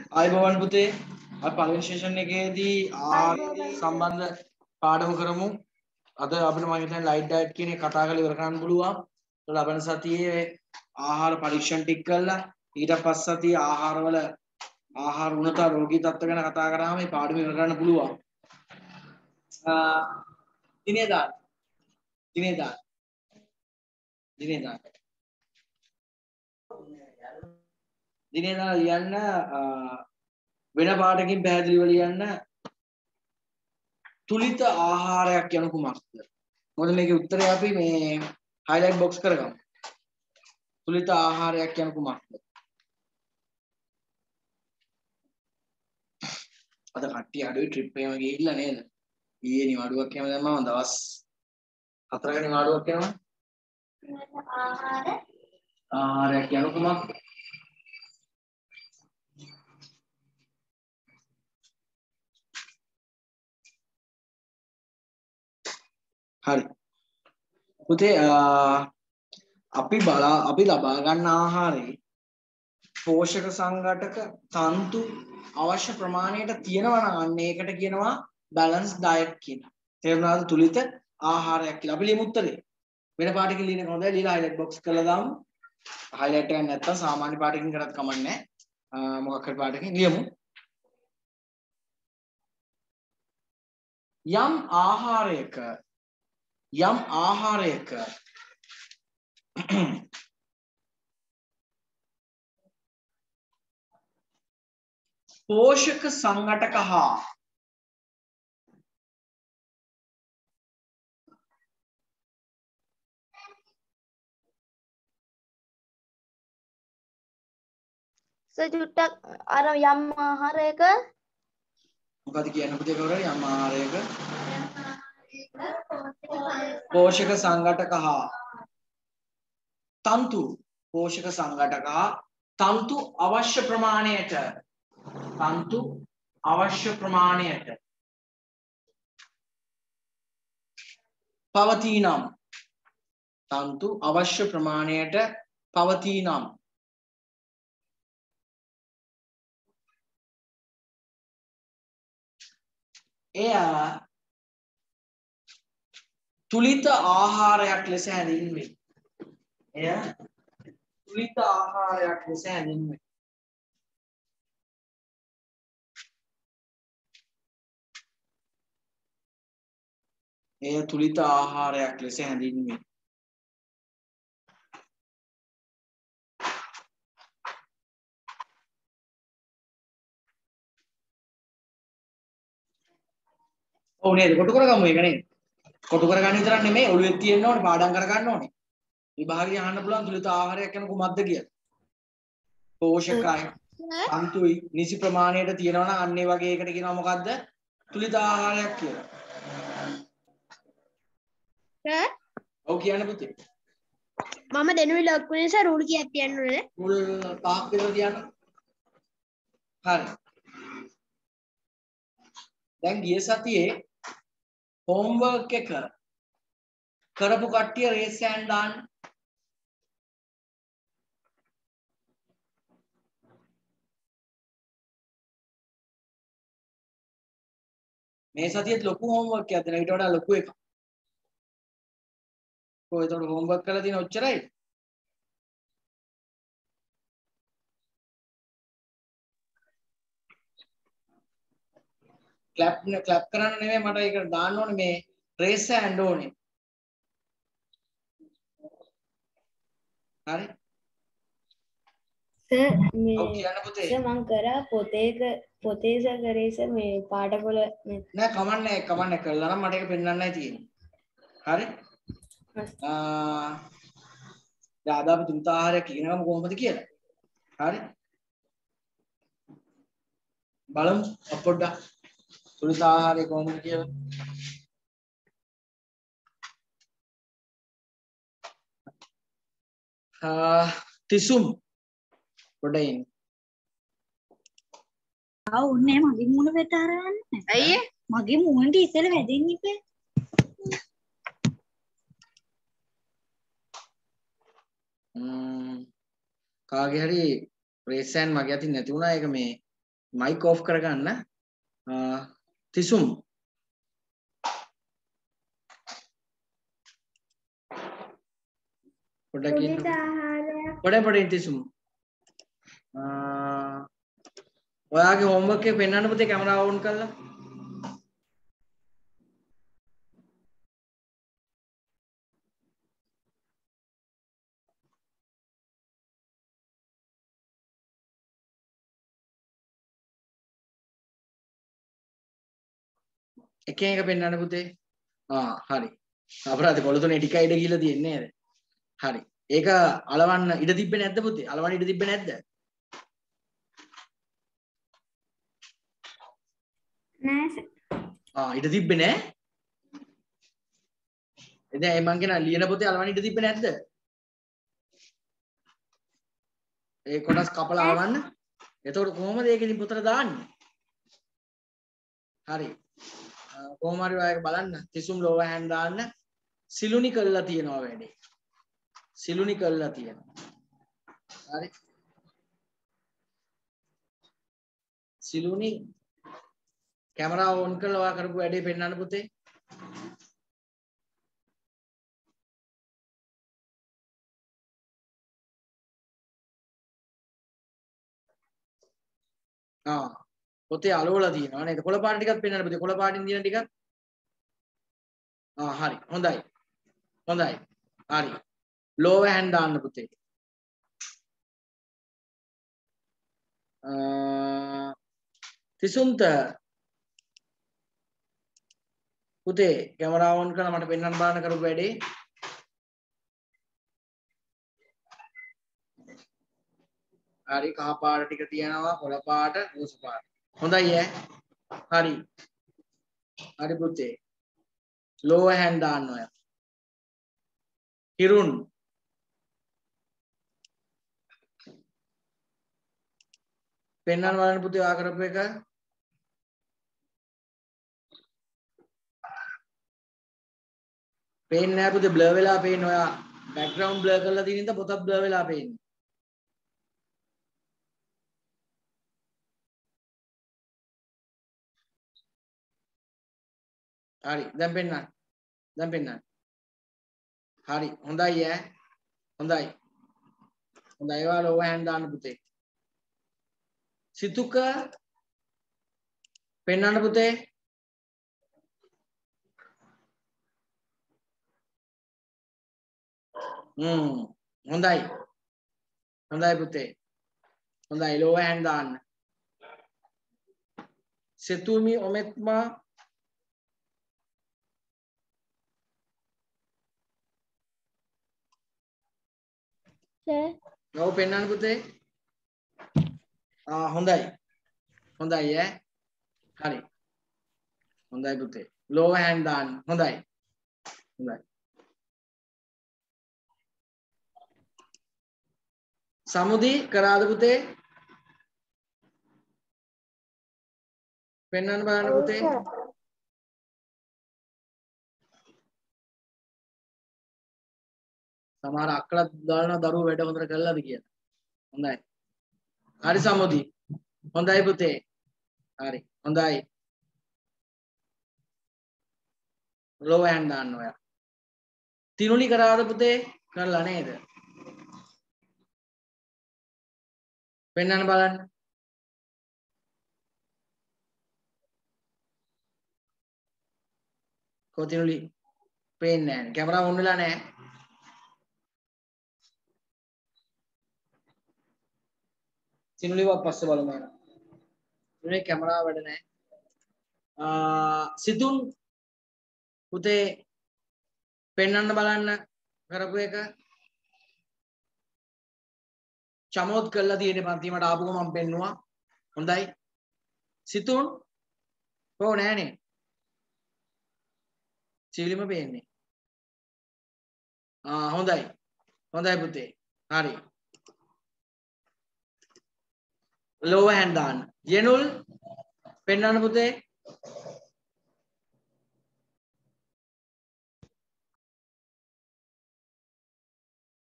ආයුබෝවන් පුතේ. අපි පළවෙනි සෙෂන් එකේදී ආහාර සම්බන්ධ පාඩම කරමු. අද අපිට මම හිතන්නේ ලයිට් ඩයට් කියන එක කතා කරලා ඉවර කරන්න පුළුවන්. ඒක ලබන සතියේ ආහාර පරීක්ෂණ ටික කළා. ඊට පස්සේ සතියේ ආහාර උණතා රෝගී තත්ත්ව ගැන කතා කරාම මේ පාඩම ඉවර කරන්න පුළුවන්. දිනේදා ලියන්න වෙන පාඩකින් පැහැදිලිව ලියන්න තුලිත ආහාරයක් යනු කුමක්ද? මොකද මේකේ උත්තරය අපි මේ highlight box කරගමු. තුලිත ආහාරයක් යනු කුමක්ද? අද කට්ටිය අඩුයි ට්‍රිප් එකම ගිහිල්ලා නේද? ඊයේ නිවාඩුවක් යන දැම්මම දවස් 4ක නිවාඩුවක් යනවා. ආහාරයක් යනු කුමක්ද? හරි. පුතේ අපි ලබා ගන්න ආහාරේ පෝෂක සංඝටක තන්තු අවශ්‍ය ප්‍රමාණයට තියෙනවා නම් අන්න ඒකට කියනවා බැලන්ස් ඩයට් කියලා. තේරුණාද? තුලිත ආහාරයක් කියලා. අපි ලියමු උත්තරේ. වෙන පාඩකින් ලියන එක හොඳයි. ලියලා highlight box කරලා දාමු. highlight එකක් නැත්තම් සාමාන්‍ය පාඩකින් කරත් කමක් නැහැ. මොකක් හරි පාඩකින් ලියමු. යම් ආහාරයක පෝෂක සංඝටක හා සජුට්ටක් අර යම් ආහාරයක මොකද කියන්නේ පුතේ කවුරු හරි යම් ආහාරයක පෝෂක සංඝටක හා තන්තු අවශ්‍ය ප්‍රමාණයට පවතිනම් එය තුලිත ආහාරයක් ලෙස හැඳින්වේ. ඔව් නේද? කොටු කරගමු ඒක නේද? කොටු කරගන්න විතරක් නෙමෙයි ඔළුවේ තියෙන්න ඕනේ පාඩම් කරගන්න ඕනේ. විභාගයේ අහන්න පුළුවන් තුලිත ආහාරයක් යන කුමක්ද කියලා. පෝෂකයි, තන්තුයි නිසි ප්‍රමාණයට තියෙනවා නම් අන්න ඒ වගේ එකට කියනවා මොකද්ද? තුලිත ආහාරයක් කියලා. ඔව් කියන්න පුතේ. මම දෙනුයි ලොක් වෙන නිසා රූල් කීයක් තියන්න ඕනේ? රූල් 5ක් විතර තියන්න. හරි. දැන් ගිය සතියේ homework එක කරපු කට්ටිය raise hand දාන්න. මේ සතියේත් ලොකු homework එකක් දෙනවා ඊට වඩා ලොකු එකක්. කොහෙද homework කරලා තියෙන ඔච්චරයි. clap කරන්න නෙමෙයි මට ඒක දාන්න ඕනේ මේ raise hand ඕනේ. හරි. සර් ඔව් කියන්න පුතේ. සර් මං කරා පොතේ සර් කරේ සර් මේ පාඩපොළ නෑ කමන්නේ කළා නම් මට ඒක පෙන්වන්නයි තියෙන්නේ. හරි. දැන් අද අපි තුලිත ආහාරයක් ඉගෙනගමු කොහොමද කියලා. හරි. බලමු පොඩ්ඩක් තුලිත ආහාරය කොහොමද කියලා. තිසුම් පොඩ්ඩයින්. උන්නේ මගේ මූණ වෙට අරන්නේ. ඇයි මගේ මූණට ඉස්සෙල්ල වැදෙන්න ඉපේ. කාගේ හරි රේසන් මගේ අතින් නැති වුණා ඒක මේ මයික් ඔෆ් කරගන්න. තිසුම් පොඩ්ඩක් ඉන්න. පුදිත ආහාරයක් පොඩ්ඩක් තිසුම්. ඔයාගේ හෝම්වර්ක් එක පෙන්වන්න පුතේ කැමරාව ඕන් කරලා. එකෙන් එක පෙන්වන්න පුතේ. හරි. අපරාධ කොළ තුනේ ටිකයි ඉඩ ගිහලා තියෙන්නේ නේද? හරි. ඒක අලවන්න ඉඩ තිබ්බේ නැද්ද පුතේ? අලවන්න ඉඩ තිබ්බේ නැද්ද? නෑ සර්. ඉඩ තිබ්බේ නෑ. දැන් මං කියන ලියන පොතේ අලවන්න ඉඩ තිබ්බේ නැද්ද? ඒ කොටස් කපලා අලවන්න. එතකොට කොහොමද ඒක ඉතින් පොතට දාන්නේ? හරි. කොහොම හරි ඔයාලා බලන්න. තිසුම් ලෝව හෑන්ඩ් දාන්න. සිලුනි කළා තියනවා වැඩේ. සිලුනි කළා තියනවා. හරි. සිලුනි කැමරාව ඔන් කරලා ඔයා කරපු වැඩේ පෙන්වන්න පුතේ. පොතේ අලවලා තියෙනවා නේද? කොළ පාට ටිකක් පෙන්වන්න පුතේ. කොළ පාටින් දින ටිකක්. හරි. හොඳයි. හොඳයි. හරි. ලෝව හෑන්ඩ් දාන්න පුතේ. තිසුන්ත පුතේ කැමරාව ඔන් කරලා මට පෙන්වන්න බලන්න කරපු වැඩේ. හරි. කහ පාට ටික තියෙනවා. කොළ පාට, රෝස පාට. හොඳයි ඈ. හරි. හරි පුතේ. ලෝව හෑන්ඩ් දාන්න ඔයා. හිරුන් පෙන්වන්න බලන්න පුතේ ඔයා කරපු එක. පේන්නේ නැහැ පුතේ බ්ලර් වෙලා පේන්නේ. ඔයා බෑග්ග්‍රවුන්ඩ් බ්ලර් කරලා තියෙන ඉඳ පොතත් බ්ලර් වෙලා පේන්නේ. හරි. දැන් පෙන්වන්න. දැන් පෙන්වන්න. හරි. හොඳයි ඈ. හොඳයි. හොඳයි. ඒවා ලෝව හෑන්ඩ් දාන්න පුතේ. සිතුක පෙන්වන්න පුතේ. හොඳයි. හොඳයි පුතේ. හොඳයි ලෝව හෑන්ඩ් දාන්න. සෙතුමි ඔමෙත්මා සර්. ඔව් පෙන්වන්න පුතේ. හොඳයි. හොඳයි ඈ. හරි. හොඳයි පුතේ. ලෝව හෑන්ඩ් දාන්න. හොඳයි. හොඳයි. සමුදි කරාද පුතේ? පෙන්වන්න බලන්න පුතේ. සමහර අක්කලා දානවා දරුවෝ වැඩ හොඳට කළාද කියලා. හොඳයි. හරි සමුදි. හොඳයි පුතේ. හරි. හොඳයි. ලෝව හෑන්ඩ් දාන්න ඔයා. තිනුලි කරාද පුතේ? කරලා නේද? පෙන්වන්න බලන්න. කොතිනුලි පේන්නේ නැහැ. කැමරාව ඔන් වෙලා නැහැ. තිනුලිව පස්සේ බලමු එහෙනම්. තිනුලි කැමරාව වැඩ නැහැ. සිතුන් පුතේ පෙන්වන්න බලන්න කරපු එක. චමෝත් කළා තියෙන්නේ පන්තිමට ආපුවම මම පෙන්නුවා. හොඳයි. සිතුන් කොහො නැහනේ. සීලිම පේන්නේ. හොඳයි. හොඳයි පුතේ. හරි. ලෝව හෑන්ඩ් දාන්න. යෙනුල් පෙන්වන්න පුතේ.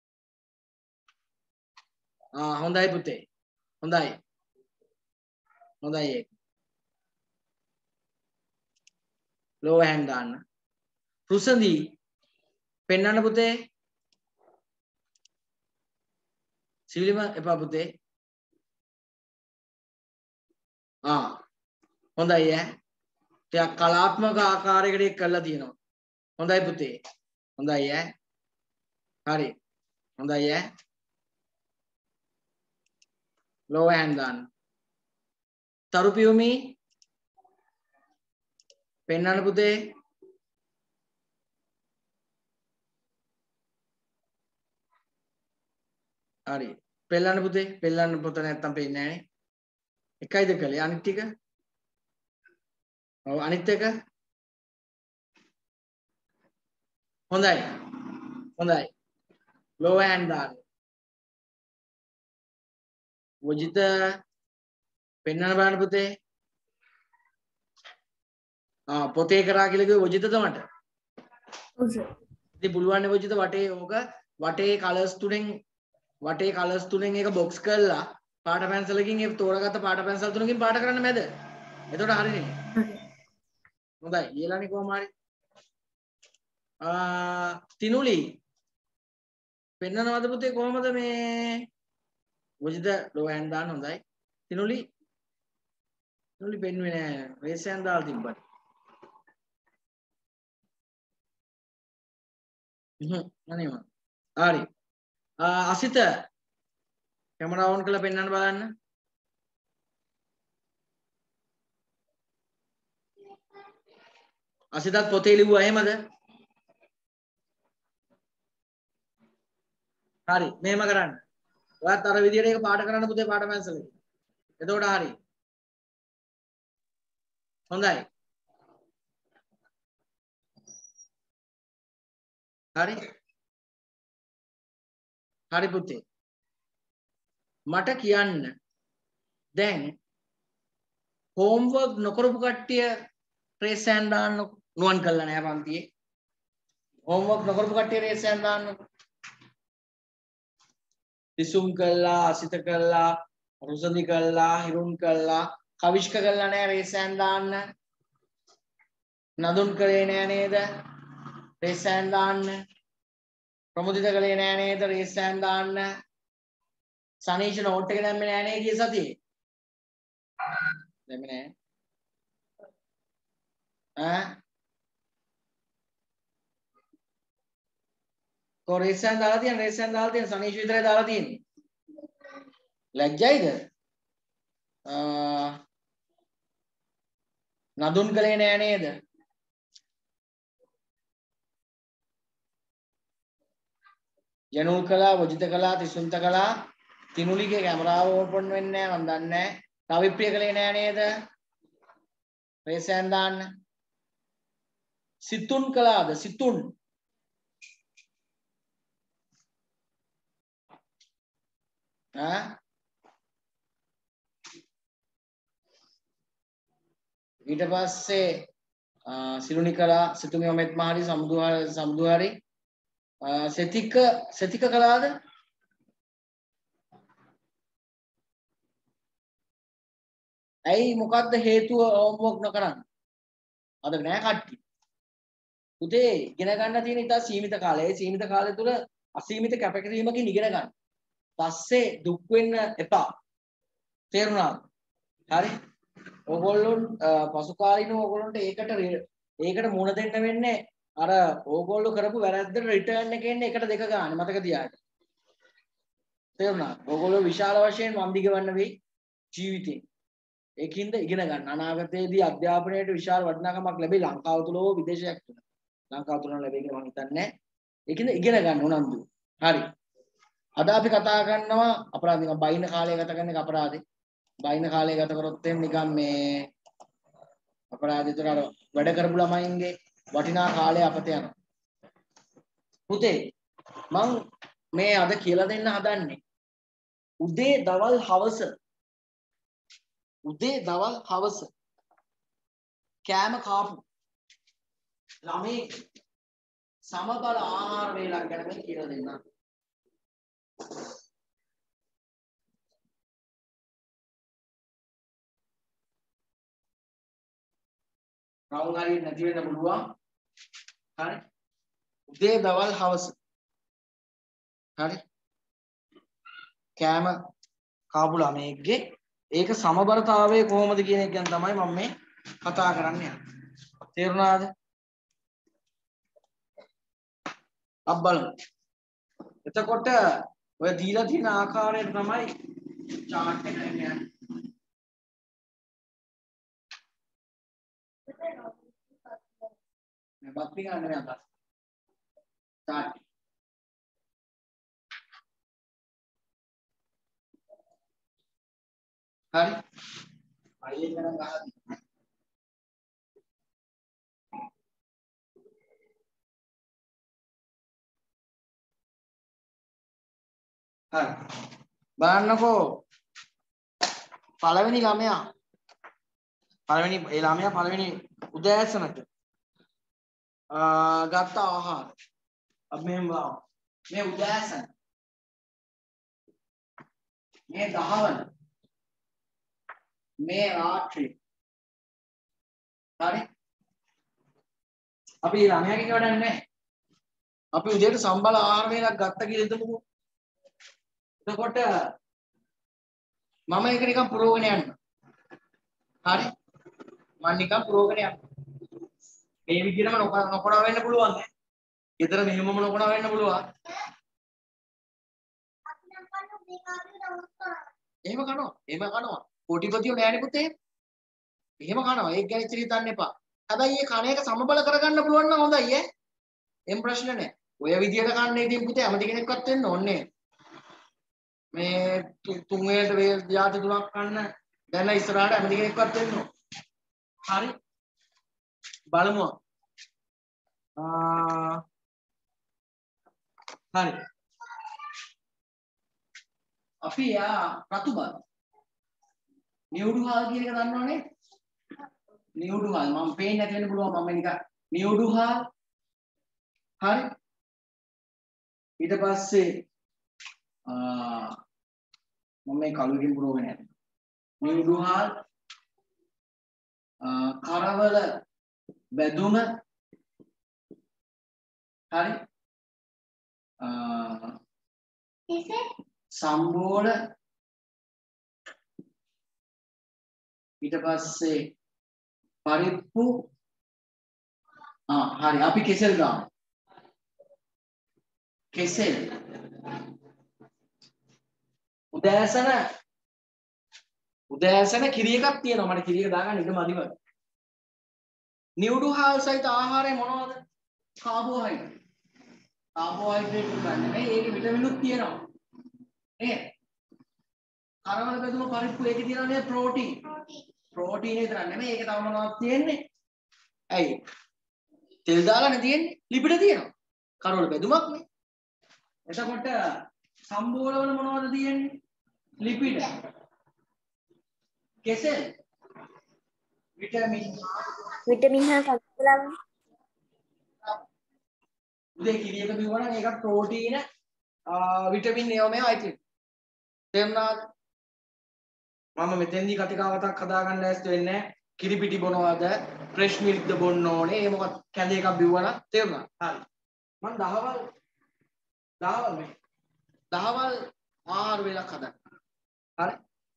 හොඳයි පුතේ. හොඳයි. හොඳයි ඒක. lower hand දාන්න. රුසඳි පෙන්නන්න පුතේ. සිවිලිම එපා පුතේ. හොඳයි ඈ. ටිකක් කලාත්මක ආකාරයකට ඒක කරලා තියෙනවා. හොඳයි පුතේ. හොඳයි ඈ. හරි. හොඳයි ඈ. lower hand දාන්න. තරු පියුමි පෙන්නන්න පුතේ. හරි. පෙන්නන්න පුතේ. පෙන්නන්න පොත නැත්තම් පෙන්නේ නැහැ නේ. එකයිද කළේ අනිත් ටික? ඔව් අනිත් එක. හොඳයි. හොඳයි. lower hand දාන්න. වජිත පෙන්නන්න බලන්න පුතේ. පොතේ කරා කියලා කිව්වේ වජිතද මට? ඔව් සර්. ඉතින් පුළුවන් නේ වජිත වටේ ඕක වටේ කලර්ස් තුනෙන් ඒක බොක්ස් කරලා පාට පැන්සලකින් ඒ තෝරාගත්ත පාට පැන්සල් තුනකින් පාට කරන්න මැද. එතකොට හරිනේ. හොඳයි. ඊළඟේ කොහොම හරි. තිනුලි පෙන්නනවද පුතේ කොහමද මේ වජිත low hand දාන්න හොඳයි. තිනුලි පෙන්නුවේ නෑ. raise hand දාලා තිබ්බට. අනේ මම. හරි. අසිත කැමරා ඔන් කරලා පෙන්වන්න බලන්න. අසිතත් පොතේ ලිව්වා එහෙමද? හරි. මෙහෙම කරන්න. ඔයත් අර විදියට ඒක පාඩ කරන්න පුතේ පාඩ පැන්සලෙන්. එතකොට හරි. හොඳයි. හරි. හරි පුතේ. මට කියන්න දැන් හෝම්වර්ක් නොකරපු කට්ටිය රේස් හෑන්ඩ් දාන්න නුවන් කළා නෑ පන්තියේ. හෝම්වර්ක් නොකරපු කට්ටිය රේස් හෑන්ඩ් දාන්න. විසුම් කළා, අසිත කළා, රුසඳි කළා, හිරුන් කළා, කවිෂ්ක කළා නෑ රේස් හෑන්ඩ් දාන්න. නදුන් කළේ නෑ නේද? රේස් හෑන්ඩ් දාන්න. ප්‍රමුදිත කළේ නෑ නේද? රේස් හෑන්ඩ් දාන්න. සනීෂ නෝට් එක දැම්මේ නෑ නේ ගිය සතියේ. දැම්මේ නෑ. රේස් හෑන්ඩ් දාලා තියෙන සනීෂ විතරයි දාලා තියෙන්නේ. ලැජ්ජයිද? නදුන් කළේ නෑ නේද? ජනුල් කළා, වජිත කළා, තිසුන්ත කළා, තිනුලිගේ කැමරාව ඕපන් වෙන්නේ නෑ මන් දන්නේ නෑ. කවිප්‍රිය කළේ නෑ නේද? රේස් හෑන්ඩ් දාන්න. සිතුන් කළාද? සිතුන් ඊට පස්සේ සිරුනි කළා, සිතුමි ඔමෙත් මහරි සමුදු හරි සෙතික කළාද? ඇයි මොකක්ද හේතුව හෝම්වර්ක් නොකරන්න? අද නෑ කට්ටිය. පුතේ ඉගෙන ගන්න තියෙන ඉතා සීමිත කාලය. ඒ සීමිත කාලය තුල අසීමිත කැපකිරීමකින් ඉගෙන ගන්න. පස්සේ දුක් වෙන්න එපා. තේරුණාද? හරි. ඕගොල්ලෝ පසු කාලිනව ඕගොල්ලන්ට ඒකට මුණ දෙන්න වෙන්නේ අර ඕගොල්ලෝ කරපු වැරද්දට රිටර්න් එක එන්නේ 1 2 ගන්න මතක තියාගන්න. තේරුණාද? ඕගොල්ලෝ විශාල වශයෙන් වන්දි ගවන්න වෙයි ජීවිතේ. ඒකින්ද ඉගෙන ගන්න. අනාගතයේදී අධ්‍යාපනයට විශාල වටිනාකමක් ලැබෙයි ලංකාව තුල හෝ විදේශයක් තුල. ලංකාව තුල ලැබෙයි කියලා මම හිතන්නේ නැහැ. ඒකින්ද ඉගෙන ගන්න උනන්දු. හරි. අද අපි කතා කරනවා අපරාධ නිකන් බයින කාලය ගත කරන එක අපරාධේ. බයින කාලය ගත කරොත් නිකන් මේ අපරාධිතර අර වැඩ කරපු ළමයින්ගේ වටිනා කාලය අපත යනවා. පුතේ මං මේ අද කියලා දෙන්න හදන්නේ උදේ දවල් හවස කෑම කාපු ළමයි සමබල ආහාර වේලක් ගැන මම කියලා දෙන්නම්. රවුම් හරියට නැති වෙන්න පුළුවන්. හරි. උදේ දවල් හවස. හරි. කෑම කාපු ළමයෙක්ගේ ඒක සමබරතාවය කොහොමද කියන එක ගැන තමයි මම මේ කතා කරන්න යන්නේ. තේරුණාද? අප බලමු. එතකොට ඔය දීලා තියෙන ආකාරයට තමයි chart එක එන්නේ. මේ බක්ටි ගන්න නෑ අත. chart. හරි. අයියේ කරන් ගහලා හරි. බලන්නකෝ පළවෙනි ළමයා පළවෙනි උදෑසනට ගත්ත ආහාර අපි මෙහෙම බලමු. මේ උදෑසන මේ දහවන මේ රාත්‍රී හරි අපි ළමයාගේ වැඩක් නැහැ. අපි උදේට සම්බල ආහාර වේලක් ගත්ත කියලා හිතමුකෝ. එතකොට මම ඒක නිකන් පුරවගෙන යන්න. හරි? මම නිකන් පුරවගෙන යන්න. මේ විදිහටම නොකඩ වෙන්න පුළුවන් නේ. ඊතර මෙහෙමම නොකඩ වෙන්න පුළුවන්. එහෙම කනවා. කොටිපතියෝ නෑනේ පුතේ. එහෙම කනවා. ඒක ගැන ඉතිරි හිතන්න එපා. හැබැයි මේ කණ එක සමබල කරගන්න පුළුවන් නම් හොඳයි ඈ. එම් ප්‍රශ්න නෑ. ඔය විදිහට කන්නේ ඉතින් පුතේ ඇමති කෙනෙක්වත් වෙන්න ඕනේ මේ තුන් වේලට වේල જાති තුනක් කන්න දැන් ඉස්සරහට ඇමති කෙනෙක්වත් වෙන්න ඕනේ. හරි. බලමු. හරි. අපි රතුබත් නියුඩුහාල් කියන එක දන්නවනේ? නියුඩුහාල් මම පේන්නේ නැති වෙන්න පුළුවන් මම නිකන් නියුඩුහාල්. හරි. ඊට පස්සේ මම මේ කලුකින් පුරවගෙන යනවා. නියුඩුහාල් කරවල බැදුම හරි. සම්බෝල ඊට පස්සේ පරිප්පු හරි අපි කෙසෙල් ගාමු. කෙසෙල් උදෑසන කිරි එකක් තියෙනවා. මට කිරි එක දාගන්න ඉඩ මදි වගේ. නියුඩුහාල් සහිත ආහාරය මොනවද? කාබෝහයිඩ්‍රේට්. කාබෝහයිඩ්‍රේට් ගන්න නෙමෙයි ඒකේ විටමිනුත් තියෙනවා. නේද? කරවල බෙදුම පරිප්පු ඒකේ තියෙනවා නේද ප්‍රෝටීන්. ප්‍රෝටීන් විතර නෙමෙයි ඒකේ තව මොනවද තියෙන්නේ? ඇයි? තෙල් දාලානේ තියෙන්නේ. ලිපිඩ තියෙනවා. කරවල බෙදුමක් නේ. එතකොට සම්බෝල වල මොනවද තියෙන්නේ? ලිපිඩ. කෙසෙල්. විටමින් හා කල්සියම්. උදේ කිරි එක බිව්වා නම් ඒක ප්‍රෝටීන විටමින් ඒවා මේවා අයිති. තේරුණාද? මම මෙතෙන්දී කතිකාවතක් හදාගන්න ඇස්ත වෙන්නේ කිරි පිටි බොනවද ෆ්‍රෙෂ් මිල්ක්ද බොන්න ඕනේ ඒ මොකක් කැඳ එකක් බිව්වා නම් තේරුණා? හරි. මම දහවල් ආහාර වේලක් හදන්න. හරි.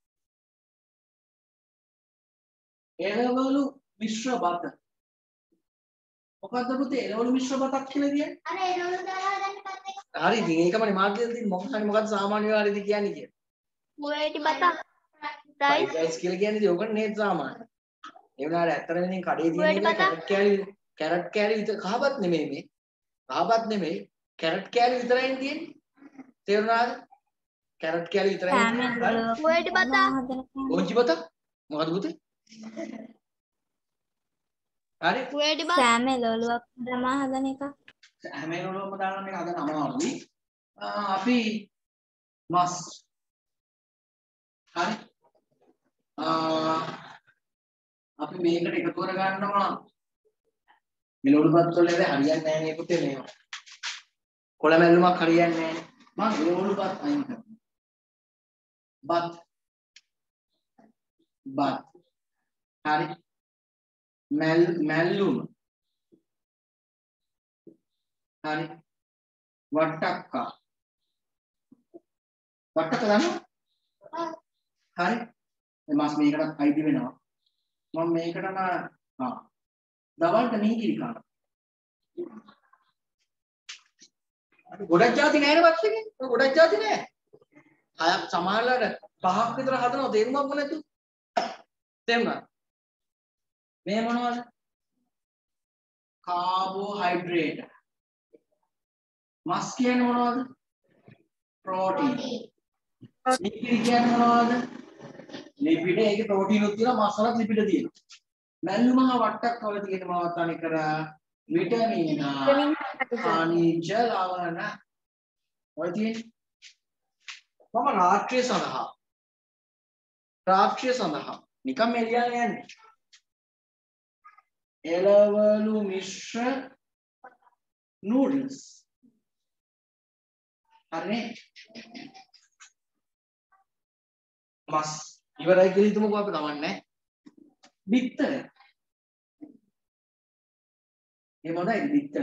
එළවලු මිශ්‍ර බත. මොකද්ද පුතේ එළවලු මිශ්‍ර බතක් කියලා කියන්නේ? අර එළවලු දාලා ගන්න පත් එක. හරි ඉතින් ඒකමනේ මාත් කියලා තියෙන්නේ මොකක්ද සාමාන්‍ය වෙලාවේදී කියන්නේ කියලා. පුවේටි බත. රයිස් කියලා කියන්නේ ඉතින් ඕක නේද සාමාන්‍ය. ඒ වුණාට ඇත්තටම ඉතින් කඩේ තියෙන කැරට් කෑලි විතර කහපත් නෙමෙයි මේ. කහපත් නෙමෙයි කැරට් කෑලි විතරයි තියෙන්නේ. තේරුණාද? කැරට් කෑලි විතරයි තියෙන්නේ. පුවේටි බත. ඕංචි බත මොකද පුතේ? හරි පුවේටි බත. සෑම එළවලුවක් දමා හදන එක. හැම එළවලුවක්ම දාන්න එක හදන්න අමාරුයි. අපි මස් හරි අපි මේකට එකතු කර ගන්නවා එළවලුපත් වල හරියන්නේ නැහැ නේ පුතේ මේවා. කොළ මැල්ලුමක් හරියන්නේ නැහැ. මම එළවලුපත් අයින් කරනවා. බත් හරි මැල්ලුම හරි වට්ටක්කා වට්ටක දන්නවා හරි මස් මේකට අයිති වෙනවා මම මේකටම දවල්ට මීකිරි කනවා ගොඩක් જાති නෑනේ බක්ස් එකේ ගොඩක් જાති නෑ හයක් සමහරලාට පහක් විතර හදනවා තේරුමක් නැතු තේරුණා මේ මොනවද කාබෝහයිඩ්‍රේට් මස් කියන්නේ මොනවද ප්‍රෝටීන් ලිපිඩ කියන්නේ මොනවද ලිපිඩ ඒකේ ප්‍රෝටීන් උත් තියෙනවා මස් වලත් ලිපිඩ තියෙනවා මැල්ලුම වට්ටක් වල තියෙන මොනවද අනිකර විටමින් khනිජ ලවණ ඔය තියෙන්නේ මම රාත්‍රිය සඳහා නිකම් මේ ලියන්න යන්නේ එළවලු මිශ්‍ර නූඩල්ස් හරිනේ මස් ඉවරයි කියලා හිතමුකෝ අපි කවන්නේ බිත්තර මේ මොනයිද බිත්තර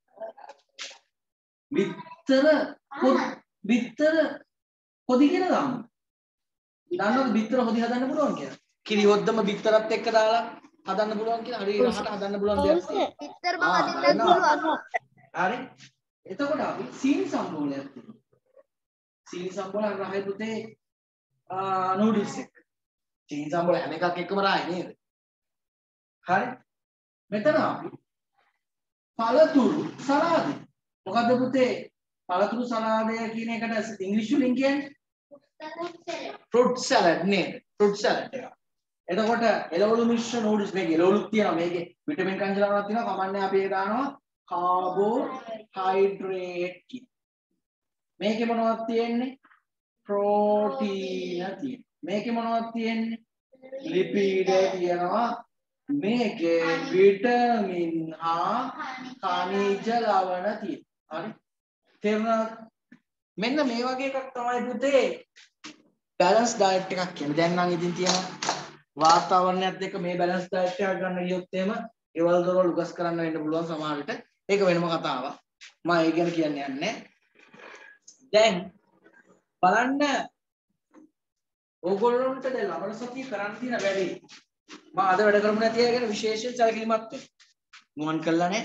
බිත්තර හොදි කියලා දාන්න දන්නවද බිත්තර හොදි හදන්න පුළුවන් කියලා කිරි හොද්දම බිත්තරත් එක්ක දාලා හදන්න පුළුවන් කියලා හරි රහට හදන්න පුළුවන් දෙයක් තියෙනවා බිත්තර බව හදින්නත් පුළුවන් හරි එතකොට අපි සීනි සම්බෝලයක් තියෙනවා සීනි සම්බෝල රහයි පුතේ නූඩල්ස් එක සීනි සම්බෝල හැම එකක් එක්කම රහයි නේද හරි මෙතන අපි පළතුරු සලාදේ මොකද්ද පුතේ පළතුරු සලාදය කියන එකට ඉංග්‍රීසි වලින් කියන්නේ fruit salad නේද fruit salad එක එතකොට එළවලු මිශ්‍ර නූඩල්ස් මේකේ එළවලුත් තියෙනවා මේකේ විටමින් කංජ ලවණක් තියෙනවා කමන්නේ අපි ඒක දානවා කාබෝහයිඩ්‍රේට් කියන මේකේ මොනවද තියෙන්නේ ප්‍රෝටීන තියෙනවා මේකේ මොනවද තියෙන්නේ ලිපිඩ තියෙනවා මේකේ විටමින් හා khනිජ ලවණ තියෙනවා හරි තේරුණාද මෙන්න මේ වගේ එකක් තමයි පුතේ බැලන්ස් ඩයට් එකක් කියන්නේ දැන් නම් ඉතින් තියෙනවා වාතාවරණයත් එක්ක මේ බැලන්ස් ඩයට් එකක් ගන්න ගියොත් එහෙම ඒවල දොරවල් උගස් කරන්න වෙන්න පුළුවන් සමහර විට ඒක වෙනම කතාවක් මම ඒ ගැන කියන්නේ නැහැ දැන් බලන්න ඕගොල්ලන්ට දැන් ලබන සතිය කරන්න තියෙන වැඩේ මම අද වැඩ කරමු නැති අය ගැන විශේෂයෙන් සැලකිලිමත් වෙන්න මොන් කළා නේ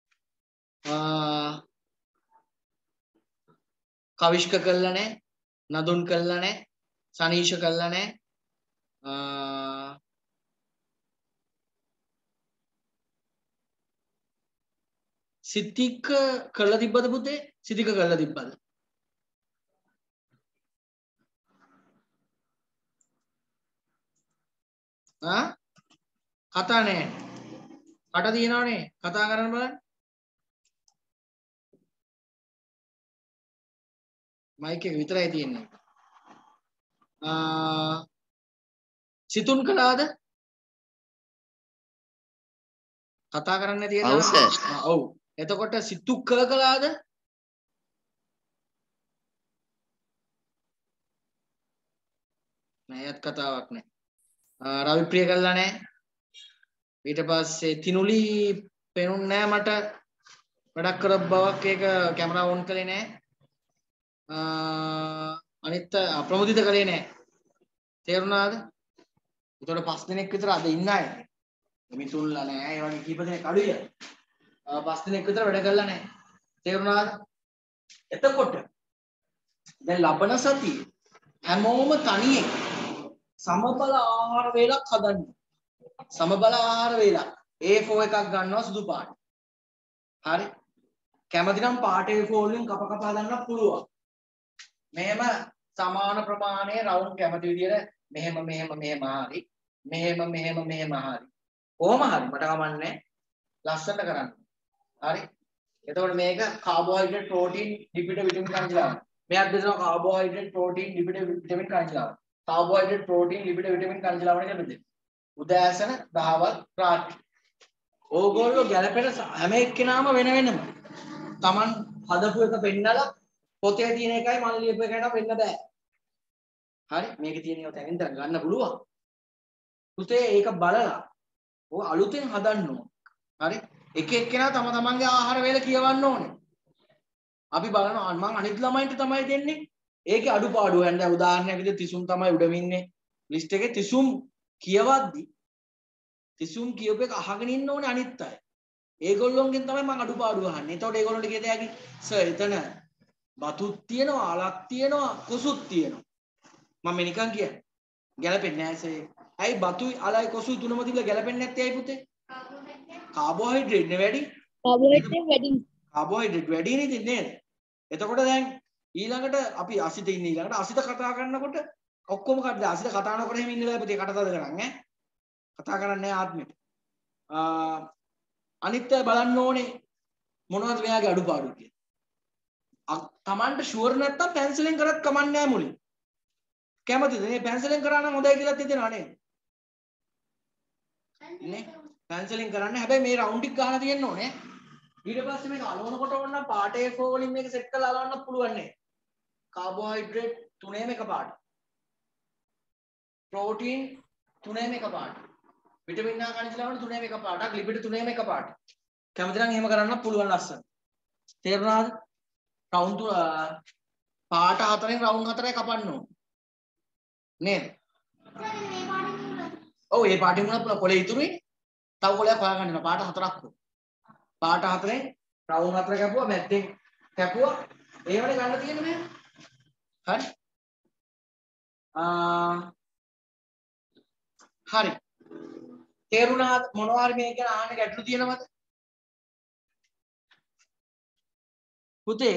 කවිෂ්ක කළා නේ නදුන් කළා නේ සනීෂ කළා නේ සිතික කළා තිබ්බද පුතේ සිතික කළා තිබ්බද කතා නෑ කට තියෙනවනේ කතා කරන්න බලන්න මයික් එක විතරයි තියෙන්නේ සිතුන් කළාද කතා කරන්න තියෙනවා ඔව් සර් ඔව් එතකොට සිතුක් කළාද නෑයත් කතාවක් නෑ රවිප්‍රිය කළා නෑ ඊට පස්සේ තිනුලි පේනුන්නේ නෑ මට වැඩක් කරපු බවක් ඒක කැමරා ඔන් කළේ නෑ අනිත් අප්‍රමුදිත කළේ නෑ තේරුණාද ඒතකොට 5 දිනක් විතර අද ඉන්න අය මිතුන්ලා නෑ ඒ වගේ කීප දෙනෙක් අඩුයි 5 දිනක් විතර වැඩ කළා නෑ තේරුණාද එතකොට දැන් ලබන සතිය හැමෝම තනියෙන් සමබල ආහාර වේලක් හදන්න සමබල ආහාර වේලක් A4 එකක් ගන්නවා සුදු පාට හරි කැමති නම් පාට A4 වලින් කප කපා ගන්න පුළුවන් මෙහෙම සමාන ප්‍රමාණයේ රවුන්ඩ් කැමති විදියට මෙහෙම හරි මෙහෙම හරි කොහොම හරි මට කමන්නේ ලස්සනට කරන්න හරි එතකොට මේක කාබෝහයිඩ්‍රේට් ප්‍රෝටීන් ලිපිඩ විටමින් කන්ජ ලවණ මෙයක් දෙනවා කාබෝහයිඩ්‍රේට් ප්‍රෝටීන් ලිපිඩ විටමින් කන්ජ ලවණ කාබෝහයිඩ්‍රේට් ප්‍රෝටීන් ලිපිඩ විටමින් කන්ජ ලවණ කියලා බෙදෙන්න උදෑසන දහවල් රාත්‍රී ඕගොල්ලෝ ගැලපෙන හැම එක්කෙනාම වෙන වෙනම Taman හදපු එක පෙන්නලා පොතේ තියෙන එකයි මම ලියපු එකකට වෙන්න බෑ හරි මේකේ තියෙන ඒවා තැනින් තැන ගන්න පුළුවන් පුතේ ඒක බලලා ඔය අලුතෙන් හදන්න ඕන. හරි? එක එක්කෙනා තම තමන්ගේ ආහාර වේල කියවන්න ඕනේ. අපි බලනවා මම අනිත් ළමයින්ට තමයි දෙන්නේ. ඒකේ අඩුපාඩු වෙන දැන් උදාහරණයක් විදිහට තිසුම් තමයි උඩම ඉන්නේ. ලිස්ට් එකේ තිසුම් කියවද්දි තිසුම් කියවප එක අහගෙන ඉන්න ඕනේ අනිත් අය. ඒගොල්ලොන්ගෙන් තමයි මම අඩුපාඩු අහන්නේ. එතකොට ඒගොල්ලන්ට කියත හැකි සර් එතන බතුත් තියෙනවා, අලක් තියෙනවා, කොසුත් තියෙනවා. මම නිකන් කියන්නේ. ගැලපෙන්නේ නැහැ සර්. ඇයි බතුයි අලයි කොසුයි තුනම තිබ්බලා ගැලපෙන්නේ නැත්තේ ඇයි පුතේ? කාබෝහයිඩ්‍රේට් නේ වැඩි. කාබෝහයිඩ්‍රේට් වැඩි. කාබෝහයිඩ්‍රේට් වැඩි නේද? එතකොට දැන් ඊළඟට අපි අසිත ඉන්නේ ඊළඟට අසිත කතා කරනකොට ඔක්කොම කඩද අසිත කතා නොකර එහෙම ඉන්න බෑ පුතේ කටතද කරන් ඈ. කතා කරන්නේ නැහැ ආත්මෙට. අනිත් අය බලන්න ඕනේ මොනවද මෙයාගේ අඩුපාඩු කියලා. තමන්ට ෂුවර් නැත්තම් පැන්සලෙන් කරත් කමන්නේ නැහැ මුලින්. කැමතිද මේ පැන්සලෙන් කරා නම් හොඳයි කියලා හිතෙනවා නේද? නේ පැන්සලෙන් කරන්න හැබැයි මේ රවුන්ඩ් එක ගහලා තියෙන්න ඕනේ. ඊට පස්සේ මේක අලවනකොට ඕන පාට A4 වලින් මේක සෙට් කරලා අලවන්නත් පුළුවන් නේ. කාබෝහයිඩ්‍රේට් තුනේම එකපාරට. ප්‍රෝටීන් තුනේම එකපාරට. විටමින් ආ කනිජ ලවණ තුනේම එකපාරට. ලිපිඩ තුනේම එකපාරට. කැමති නම් එහෙම කරන්නත් පුළුවන් ලස්සන. තේරුණාද? රවුන්ඩ් පාට හතරෙන් රවුන්ඩ් හතරයි කපන්න ඕන. නේද? ඔව් ඒ පාටින් වුණත් පුළුවන් කොලේ ඉතුරුයි. තව කොලයක් හොයාගන්න වෙනවා. පාට හතරක් වුණා. පාට හතරෙන් රවුන්ඩ් හතර කැපුවා මැද්දෙන් කැපුවා. ඒවනේ ගන්න තියෙන්නේ මේ. හරි. හරි. තේරුණාද මොනවා හරි මේ ගැන අහන්න ගැටලු තියෙනවද? පුතේ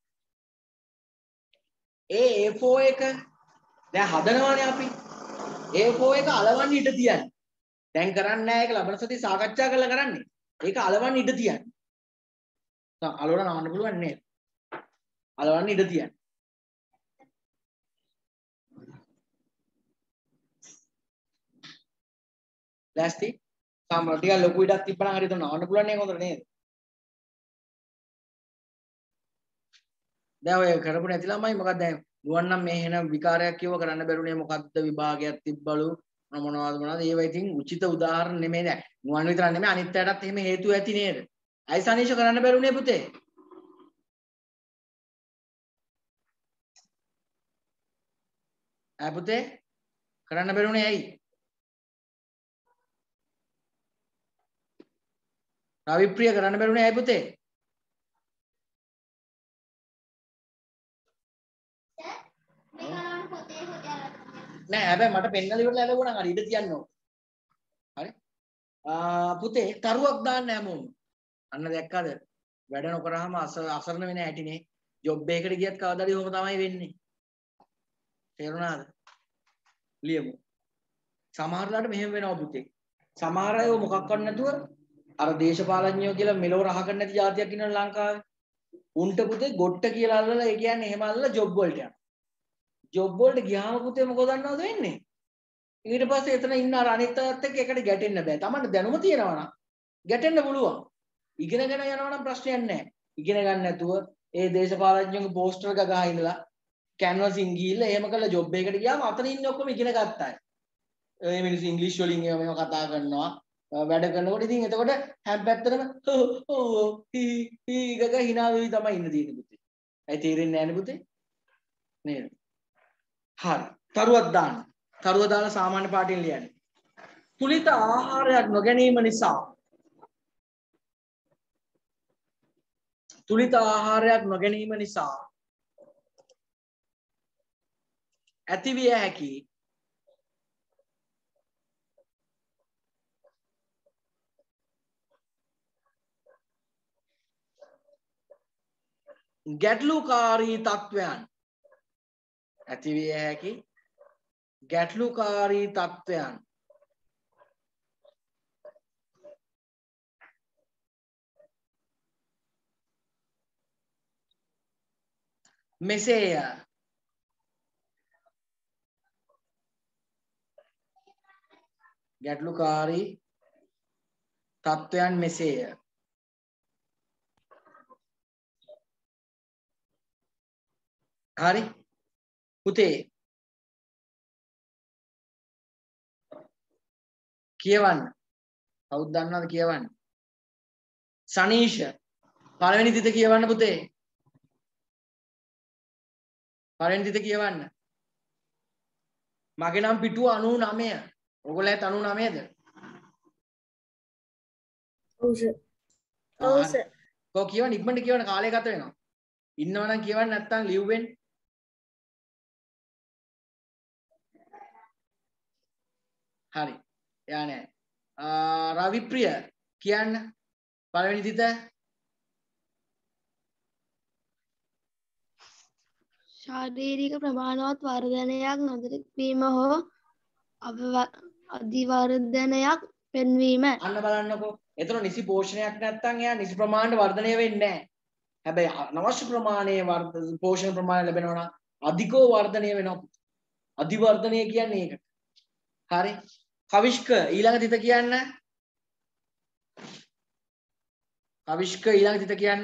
A4 එක දැන් හදනවානේ අපි. A4 එක අලවන්න ඉඩ තියන්නේ. දැන් කරන්නේ නැහැ ඒක ලබන සතිය සාකච්ඡා කරලා කරන්නේ. ඒක අලවන්න ඉඩ තියන්නේ. අලවලා නවන්න පුළුවන් නේද? අලවන්න ඉඩ තියන්නේ. ලෑස්ති? සාමාන්‍ය ටිකක් ලොකු ඉඩක් තිබ්බනම් හරි තන නවන්න පුළුවන් නේ හොඳට නේද? දැන් ඔය කරපු නැති ළමයි මොකක්ද දැන් ගුවන් නම් මේ එන විකාරයක් කියව කරන්න බැරුණේ මොකක්ද විභාගයක් තිබ්බලු මොනවද ඒවා ඉතින් උචිත උදාහරණ නෙමෙයි දැන් ගුවන් විතර නෙමෙයි අනිත් පැයටත් එහෙම හේතු ඇති නේද? අයි සනීෂ කරන්න බැරුණේ පුතේ? ඈ පුතේ කරන්න බැරුණේ ඇයි? රවිප්‍රිය කරන්න බැරුණේ ඇයි පුතේ? නෑ හැබැයි මට පෙන්නලා ඉවරලා ලැබුණා හරි ඉඩ තියන්න ඕන. හරි? පුතේ තරුවක් දාන්න හැමෝම. අන්න දැක්කද? වැඩ නොකරාම අසරණ වෙන හැටිනේ. ජොබ් එකකට ගියත් කවදාද එහෙම තමයි වෙන්නේ. තේරුණාද? ලියමු. සමහරලාට මෙහෙම වෙනවා පුතේ. සමහර අය මොකක් කරන්න නැතුව අර දේශපාලඥයෝ කියලා මෙලෝ රහ ගන්න නැති જાතියක් ඉන්නවා ලංකාවේ. උන්ට පුතේ ගොට්ට කියලා අල්ලලා ඒ කියන්නේ එහෙම අල්ලලා ජොබ් වලට යනවා. ජොබ් වලට ගියාම පුතේ මොකද දන්නවද වෙන්නේ? ඊට පස්සේ එතන ඉන්න අර අනිත් අයත් එක්ක එකට ගැටෙන්න බෑ. Tamanne දැනුම තියෙනවා නම් ගැටෙන්න පුළුවන්. ඉගෙනගෙන යනවා නම් ප්‍රශ්නයක් නැහැ. ඉගෙන ගන්න නැතුව ඒ දේශපාලඥයන්ගේ පෝස්ටර් එක ගහලා ඉඳලා කැන්වසින් ගිහිල්ලා එහෙම කළා ජොබ් එකකට ගියාම අතන ඉන්නේ ඔක්කොම ඉගෙන ගත්තා අය. ඒ මිනිස්සු ඉංග්‍රීසි වලින් මේව කතා කරනවා. වැඩ කරනකොට ඉතින් එතකොට හැම පැත්තටම හී ගග hina වෙවි තමයි ඉන්න තියෙන්නේ පුතේ. ඇයි තේරෙන්නේ නැහැ නේ පුතේ? නේද? හරි. තරුවක් දාන්න. තරුව දාලා සාමාන්‍ය පාඩියෙන් ලියන්නේ. තුලිත ආහාරයක් නොගැනීම නිසා තුලිත ආහාරයක් නොගැනීම නිසා ඇතිවිය හැකි ගැටලුකාරී තත්වයන් ඇතිවිය හැකි ගැටලුකාරී තත්වයන් මෙසේය. ගැටලුකාරී තත්වයන් මෙසේය. හරි පුතේ කියවන්න. කවුද දන්නවද කියවන්න? සනීෂ පළවෙනි තිත කියවන්න පුතේ. පළවෙනි තිත කියවන්න. මගේ නම් පිටුව 99. ඔයගොල්ලෝ 99ද? ඔව් සර්. ඔව් සර්. කො කියවන්න ඉක්මනට කියවන්න කාලය ගත වෙනවා. ඉන්නවනම් කියවන්න නැත්නම් ලිව්වෙන්. හරි. යා නෑ. රවිප්‍රිය කියන්න පළවෙනි තිත. ශාරීරික ප්‍රමාණවත් වර්ධනයක් නොදෙක් වීම හෝ අධිවර්ධනයක් පෙන්වීම. අන්න බලන්නකෝ. එතන නිසි පෝෂණයක් නැත්නම් එයා නිසි ප්‍රමාණයට වර්ධනය වෙන්නේ නැහැ. හැබැයි අනවශ්‍ය ප්‍රමාණයේ පෝෂණ ප්‍රමාණය ලැබෙනවා නම් අධිකව වර්ධනය වෙනවා. අධිවර්ධනය කියන්නේ ඒක. හරි. කවිෂ්ක ඊළඟ තිත කියන්න. කවිෂ්ක ඊළඟ තිත කියන්න.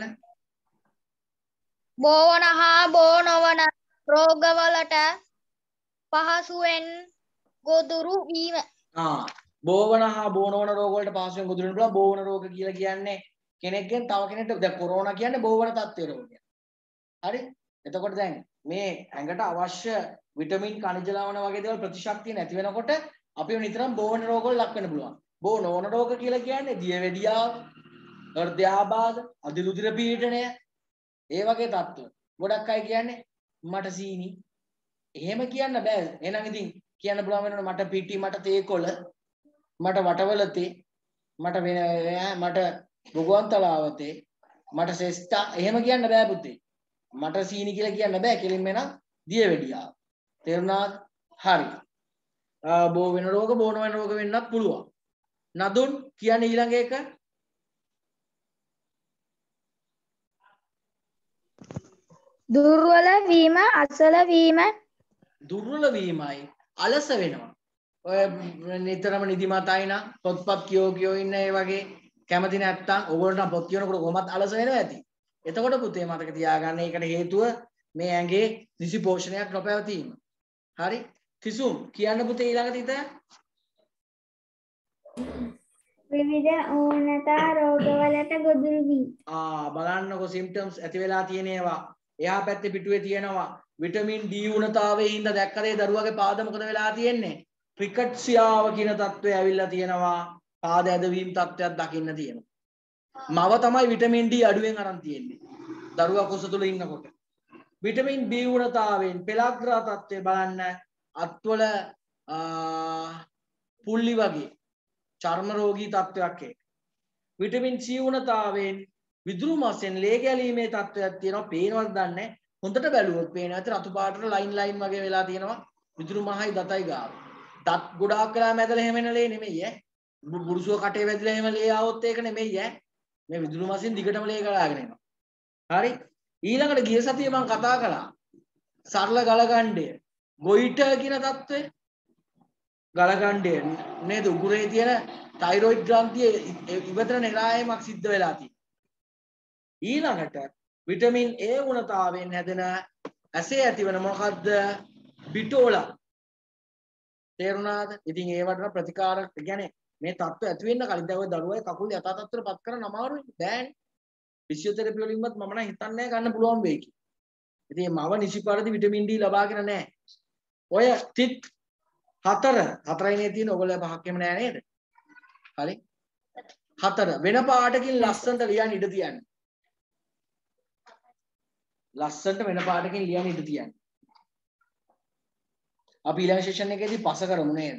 බෝවන හා බෝ නොවන රෝගවලට පහසුවෙන් ගොදුරු වීම. බෝවන හා බෝ නොවන රෝග වලට පහසුවෙන් ගොදුරු වෙන්න පුළුවන්. බෝවන රෝග කියලා කියන්නේ කෙනෙක්ගෙන් තව කෙනෙක්ට දැන් කොරෝනා කියන්නේ බෝවන තත්ත්වයේ රෝගයක්. හරි? එතකොට දැන් මේ ඇඟට අවශ්‍ය විටමින් khනිජ ලවණ වගේ දේවල් ප්‍රතිශක්තිය නැති වෙනකොට අපිව නිතරම බෝවන රෝග වල ලක් වෙන්න පුළුවන්. බෝ නොවන රෝග කියලා කියන්නේ දියවැඩියාව, හෘදයාබාධ, අධිරුධිර පීඩනය, ඒ වගේ තත්ත්ව. ගොඩක් අය කියන්නේ මට සීනි. එහෙම කියන්න බෑ. එහෙනම් ඉතින් කියන්න පුළුවන් වෙනවනේ මට පිටි, මට තේකොළ, මට වටවලතේ, මට බුගුවන්තලාවතේ, මට සෙස්ටා එහෙම කියන්න බෑ පුතේ. මට සීනි කියලා කියන්න බෑ. කෙලින්ම එනම් දියවැඩියාව. තේරුණාද? හරි. බෝ වෙන රෝග, බෝ නොවන රෝග වෙන්නත් පුළුවන්. නදුන් කියන්නේ ඊළඟ එක. දුර්වල වීම, අසල වීම. දුර්වල වීමයි අලස වෙනවා. ඔය නිතරම නිදිමතයි නම් පොත්පත් කියෝ ඉන්න ඒ වගේ කැමති නැත්තම් ඕගොල්ලෝ නම් පොත් කියනකොට කොහොමත් අලස වෙනවා ඇති. එතකොට පුතේ මතක තියාගන්න ඒකට හේතුව මේ ඇඟේ නිසි පෝෂණයක් නොපැවතීම. හරි? කිසුම් කියන්න පුතේ ඊළඟ තිත. විවිධ ඌනතා රෝගවලට ගොදුරු වී. බලන්නකො සිම්ප්ටම්ස් ඇති වෙලා තියෙන ඒවා. එහා පැත්තේ පිටුවේ තියෙනවා විටමින් D උණතාවයේ හින්දා දැක්කද ඒ දරුවගේ පාද මොකද වෙලා තියෙන්නේ? ක්‍රිකට්සියාව කියන තත්ත්වය ඇවිල්ලා තියෙනවා. පාද ඇදවීම තත්ත්වයක් දකින්න තියෙනවා. මව තමයි විටමින් D අඩුවෙන් අරන් තියෙන්නේ. දරුවා කුස තුල ඉන්නකොට. විටමින් B උණතාවයෙන් පෙළග්‍රා තත්ත්වය බලන්න අත්වල පුල්ලි වගේ චර්ම රෝගී තත්ත්වයක් ඒක. විටමින් C උණතාවයෙන් විදුරු මාසෙන් ලේ ගැලීමේ තත්ත්වයක් තියෙනවා. පේනවද දන්නේ? හොඳට බැලුවොත් පේනවා. ඒතර අතු පාටට ලයින් වගේ වෙලා තියෙනවා. විදුරු මහයි දතයි ගාව. දත් ගොඩාක් වෙලා මැදලා එහෙම එන ලේ නෙමෙයි ඈ. බුරුසුව කටේ වැදිලා එහෙම ලේ ආවොත් ඒක නෙමෙයි ඈ. මේ විදුරු මාසෙන් දිගටම ලේ ගලාගෙන එනවා. හරි? ඊළඟට ගිය සතියේ මම කතා කළා. සරල ගලගණ්ඩය. ගොයිටර් කියන තත්ත්වය. ගලගණ්ඩය නේද? උගුරේ තියෙන තයිරොයිඩ් ග්‍රන්ථිය ඉවතර නෙරායමක් සිද්ධ වෙලා තියෙනවා. ඊළඟට විටමින් A ගුණතාවයෙන් හැදෙන ඇසේ ඇතිවන මොකද්ද? බිටෝලා. තේරුණාද? ඉතින් ඒවට ප්‍රතිකාර කියන්නේ මේ තත්ත්ව ඇති වෙන්න කලින් දැන් ඔය දරුවගේ කකුල් යථා තත්ත්වයට පත් කරන්න අමාරුයි. බෑනේ. ෆිසියෝതെරපි වලින්වත් මම නම් හිතන්නේ ගන්න පුළුවන් වෙයි කියලා. ඉතින් මව නිසි පරිදි විටමින් D ලබාගෙන නැහැ. ඔය තිත් 4යිනේ තියෙන ඔයගොල්ලෝ 5ක් එම නෑ නේද? හරි. 4 වෙන පාටකින් ලස්සනට ලියන්න ඉඩ තියන්නේ. ලස්සනට වෙන පාටකින් ලියන්න ඉඩ තියන්නේ. අපි ඊළඟ සෙෂන් එකේදී පස කරමු නේද?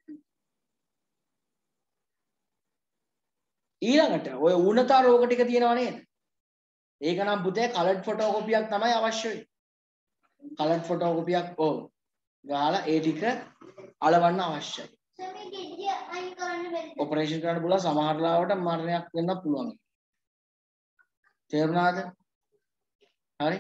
ඊළඟට ඔය ඌනතා රෝග ටික තියෙනව නේද? ඒක නම් පුතේ කලර්ඩ් ෆොටෝකොපියක් තමයි අවශ්‍ය වෙන්නේ. කලර්ඩ් ෆොටෝකොපියක් ගහලා ඒ ටික අලවන්න අවශ්‍යයි. ඔපරේෂන් කරන්න පුළුවන් සමහර ලාවට මරණයක් වෙන්නත් පුළුවන්. තේරුණාද? හරි.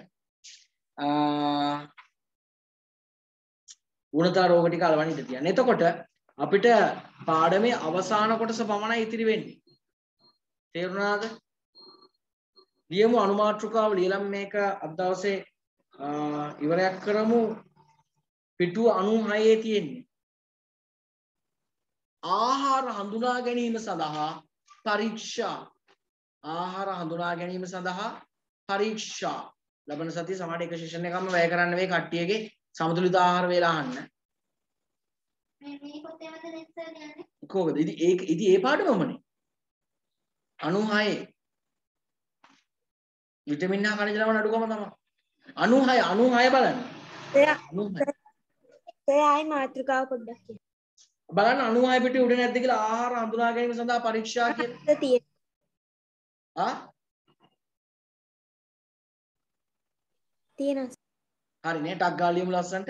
ඌනතා රෝග ටික අලවන්න ඉඩ තියන්න. එතකොට අපිට පාඩමේ අවසාන කොටස පමණයි ඉතිරි වෙන්නේ. තේරුණාද? ලියමු අනුමාත්‍රිකාව ලියලම් මේක අද දවසේ ඉවරයක් කරමු. පිටුව 96 තියෙන්නේ. ආහාර හඳුනා ගැනීම සඳහා පරීක්ෂා ආහාර හඳුනා ගැනීම සඳහා පරීක්ෂා ලබන සතිය සමහර එක සෙෂන් එකක්ම වැය කරන්න වෙයි කට්ටියගේ සමතුලිත ආහාර වේලා අහන්න මේ පොතේ මත නෙස්සර් කියන්නේ කොහොමද ඉතින් ඒ පාඩමමනේ 96 විටමින් හා khනිජ ලවණ අඩුකම තමයි 96 බලන්න ඒ ආයි මාත්‍රිකාව පොඩ්ඩක් කියන්න බලන්න 96 පිටේ උඩ නැද්ද කියලා ආහාර හඳුනා ගැනීම සඳහා පරීක්ෂා කියලා තියෙනවා හරි නේ ටක් ගාලා ලියමු ලස්සන්ට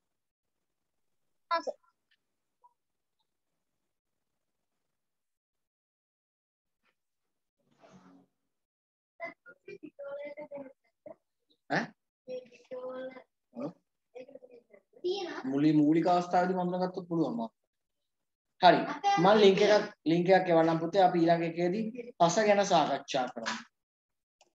මූලික අවස්ථාවේදී මම ගත්තොත් පුළුවන් මම. හරි. මම ලින්ක් එකක් එවන්නම් පුතේ අපි ඊළඟ එකේදී පස ගැන සාකච්ඡා කරමු.